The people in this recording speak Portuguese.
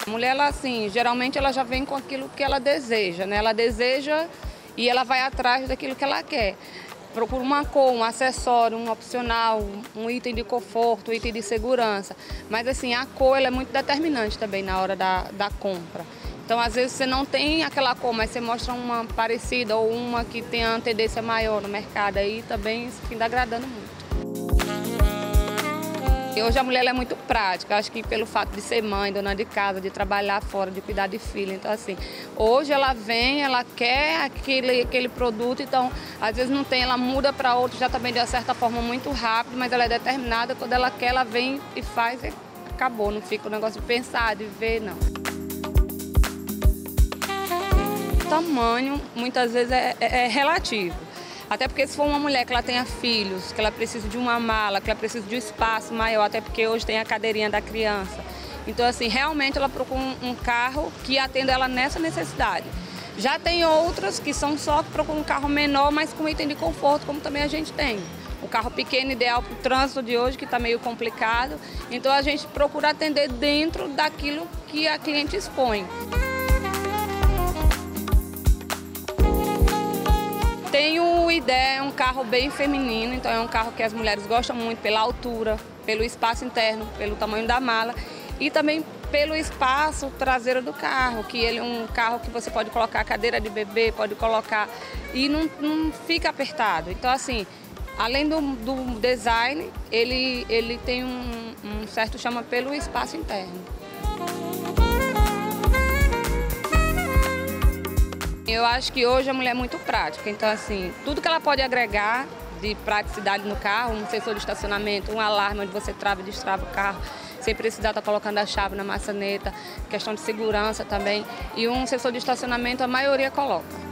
A mulher, ela, assim, geralmente ela já vem com aquilo que ela deseja, né? Ela deseja e ela vai atrás daquilo que ela quer. Procura uma cor, um acessório, um opcional, um item de conforto, um item de segurança. Mas, assim, a cor ela é muito determinante também na hora da compra. Então, às vezes, você não tem aquela cor, mas você mostra uma parecida ou uma que tem uma tendência maior no mercado. Aí também isso fica agradando muito. E hoje a mulher ela é muito prática, acho que pelo fato de ser mãe, dona de casa, de trabalhar fora, de cuidar de filho. Então, assim, hoje ela vem, ela quer aquele produto, então, às vezes não tem, ela muda para outro, já também de uma certa forma muito rápido, mas ela é determinada, quando ela quer, ela vem e faz e acabou, não fica o negócio de pensar, de ver, não. O tamanho, muitas vezes, é relativo. Até porque se for uma mulher que ela tenha filhos, que ela precisa de uma mala, que ela precisa de um espaço maior, até porque hoje tem a cadeirinha da criança. Então, assim, realmente ela procura um carro que atenda ela nessa necessidade. Já tem outras que são só que procuram um carro menor, mas com item de conforto, como também a gente tem. O carro pequeno ideal para o trânsito de hoje, que está meio complicado. Então, a gente procura atender dentro daquilo que a cliente expõe. Tenho ideia, é um carro bem feminino, então é um carro que as mulheres gostam muito pela altura, pelo espaço interno, pelo tamanho da mala e também pelo espaço traseiro do carro, que ele é um carro que você pode colocar a cadeira de bebê, pode colocar e não fica apertado. Então, assim, além do design, ele tem um certo chama pelo espaço interno. Eu acho que hoje a mulher é muito prática, então, assim, tudo que ela pode agregar de praticidade no carro, um sensor de estacionamento, um alarme onde você trava e destrava o carro, sem precisar estar colocando a chave na maçaneta, questão de segurança também, e um sensor de estacionamento a maioria coloca.